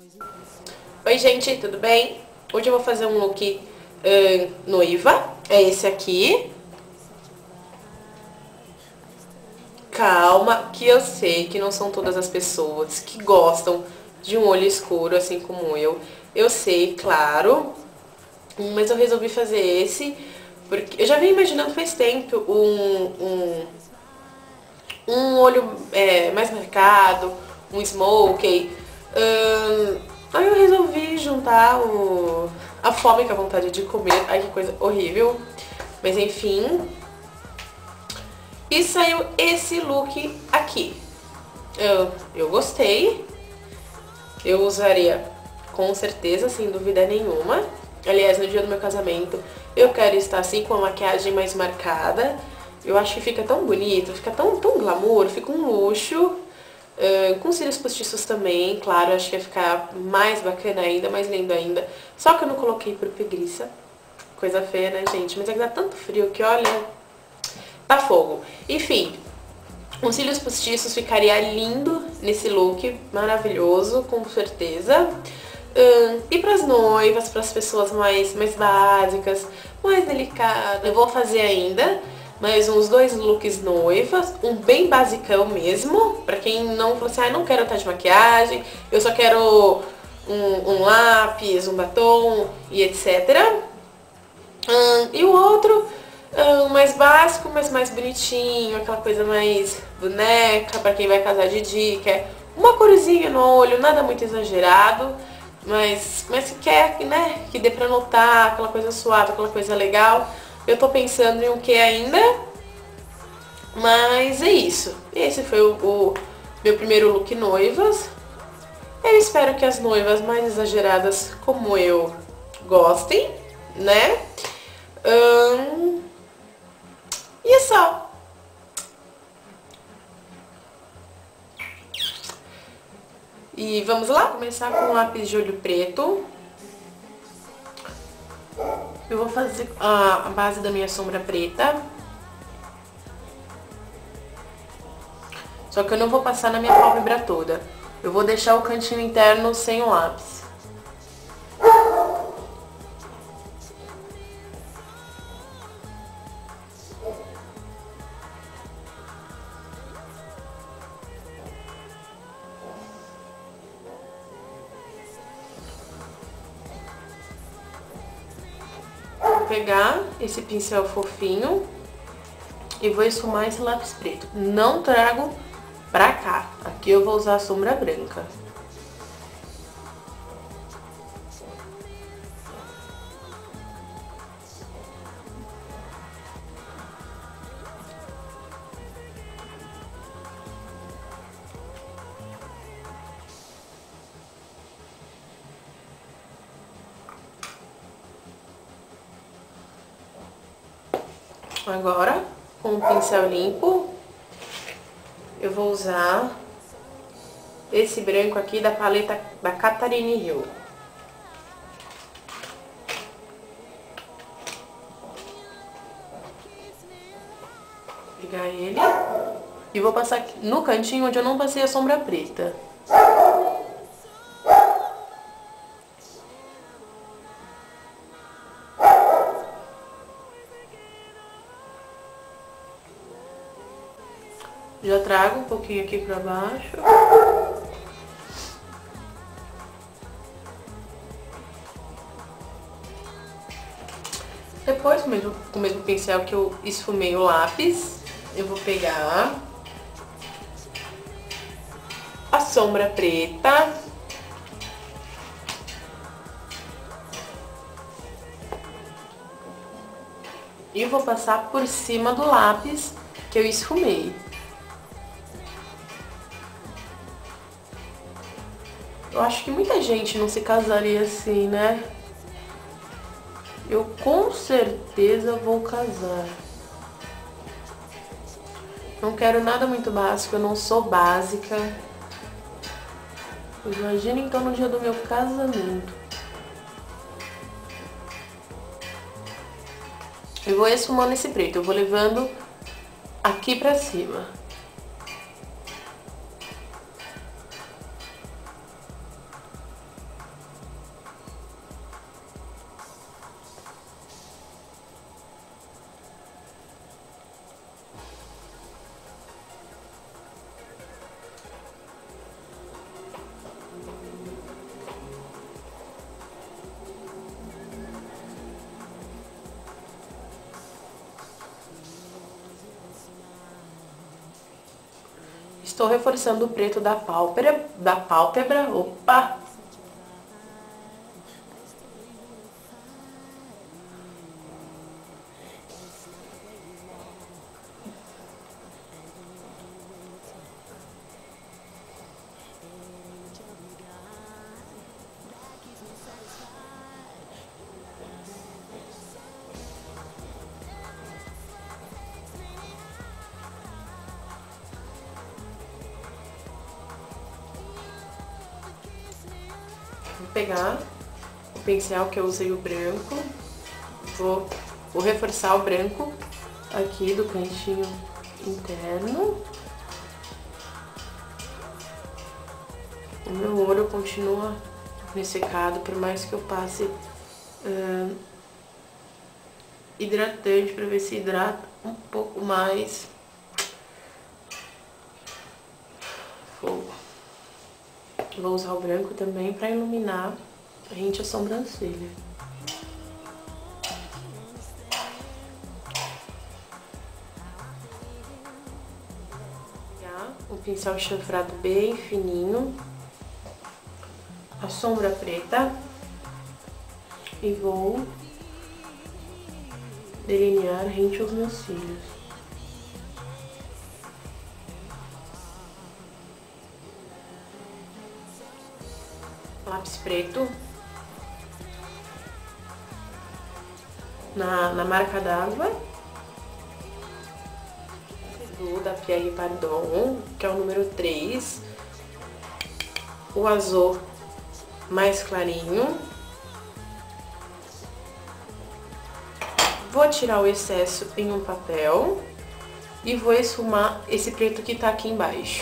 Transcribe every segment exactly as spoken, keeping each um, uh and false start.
Oi gente, tudo bem? Hoje eu vou fazer um look uh, noiva, é esse aqui. Calma, que eu sei que não são todas as pessoas que gostam de um olho escuro, assim como eu. Eu sei, claro, mas eu resolvi fazer esse, porque eu já venho imaginando faz tempo um, um, um olho é, mais marcado, um smokey. Hum, aí eu resolvi juntar o, a fome com a vontade de comer. Ai, que coisa horrível. Mas enfim. E saiu esse look aqui. Eu, eu gostei. Eu usaria com certeza, sem dúvida nenhuma. Aliás, no dia do meu casamento, eu quero estar assim com a maquiagem mais marcada. Eu acho que fica tão bonito, fica tão, tão glamour, fica um luxo. Uh, com cílios postiços também, claro, acho que ia ficar mais bacana ainda, mais lindo ainda. Só que eu não coloquei por preguiça. Coisa feia, né, gente? Mas é que dá tanto frio que, olha, tá fogo. Enfim, com cílios postiços ficaria lindo nesse look, maravilhoso, com certeza. Uh, e pras noivas, pras pessoas mais, mais básicas, mais delicadas, eu vou fazer ainda mais uns dois looks noivas, um bem basicão mesmo, pra quem não falou assim, ah, não quero estar de maquiagem, eu só quero um, um lápis, um batom e etcétera. Um, e o outro, um, mais básico, mas mais bonitinho, aquela coisa mais boneca, pra quem vai casar de dica, uma corzinha no olho, nada muito exagerado, mas, mas que quer, né, que dê pra notar, aquela coisa suave, aquela coisa legal. Eu tô pensando em o que ainda, mas é isso. Esse foi o, o meu primeiro look noivas. Eu espero que as noivas mais exageradas como eu gostem, né? Hum, e é só. E vamos lá? Começar com um lápis de olho preto. Eu vou fazer a, a base da minha sombra preta. Só que eu não vou passar na minha pálpebra toda. Eu vou deixar o cantinho interno sem o lápis. Vou pegar esse pincel fofinho e vou esfumar esse lápis preto. Não trago pra cá. Aqui eu vou usar a sombra branca. Agora, com o pincel limpo, eu vou usar esse branco aqui da paleta da Catarine Hill. Vou pegar ele e vou passar aqui no cantinho onde eu não passei a sombra preta. Já trago um pouquinho aqui pra baixo. Depois, com o mesmo, com o mesmo pincel que eu esfumei o lápis, eu vou pegar a sombra preta. E vou passar por cima do lápis que eu esfumei. Eu acho que muita gente não se casaria assim, né? Eu com certeza vou casar. Não quero nada muito básico, eu não sou básica. Imagina então no dia do meu casamento. Eu vou esfumando esse preto, eu vou levando aqui pra cima. Estou reforçando o preto da pálpebra, da pálpebra, opa! Vou pegar o pincel que eu usei, o branco, vou, vou reforçar o branco aqui do cantinho interno. O meu olho continua ressecado, por mais que eu passe uh, hidratante para ver se hidrata um pouco mais. Vou Vou usar o branco também para iluminar rente a sobrancelha. Um pincel chanfrado bem fininho, a sombra preta, e vou delinear rente aos meus cílios. Lápis preto na, na marca d'água do da Pierre Cardin, que é o número três, o azul mais clarinho. Vou tirar o excesso em um papel e vou esfumar esse preto que tá aqui embaixo.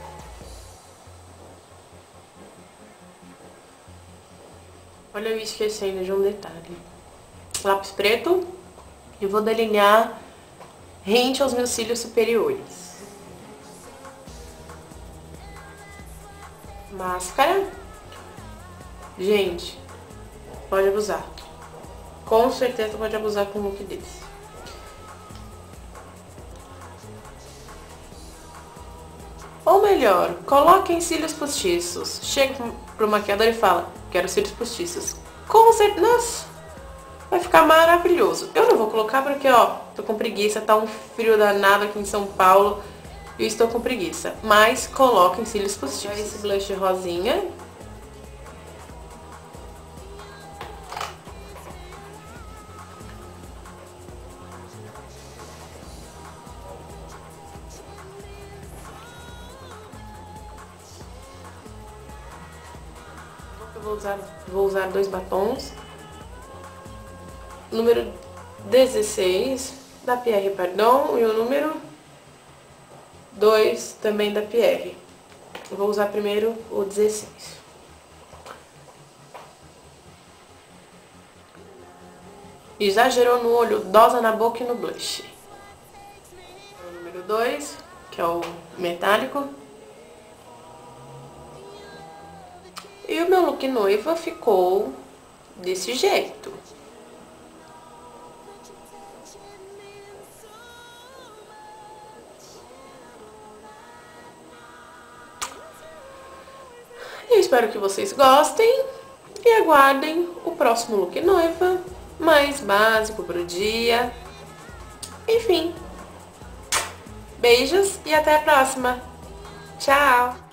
Olha eu esquecendo de um detalhe. Lápis preto, e vou delinear rente aos meus cílios superiores. Máscara. Gente, pode abusar. Com certeza pode abusar com um look desse. Ou melhor, coloquem cílios postiços. Chega pro maquiador e fala: quero cílios postiços. Com certeza, nossa, vai ficar maravilhoso. Eu não vou colocar porque, ó, tô com preguiça, tá um frio danado aqui em São Paulo. Eu estou com preguiça. Mas coloquem cílios postiços. Esse blush rosinha. Eu vou usar, vou usar dois batons. Número dezesseis da Pierre Cardin e o número dois também da Pierre. Eu vou usar primeiro o dezesseis. Exagerou no olho, dosa na boca e no blush. O número dois, que é o metálico. E o meu look noiva ficou desse jeito. Eu espero que vocês gostem e aguardem o próximo look noiva, mais básico pro dia. Enfim, beijos e até a próxima. Tchau!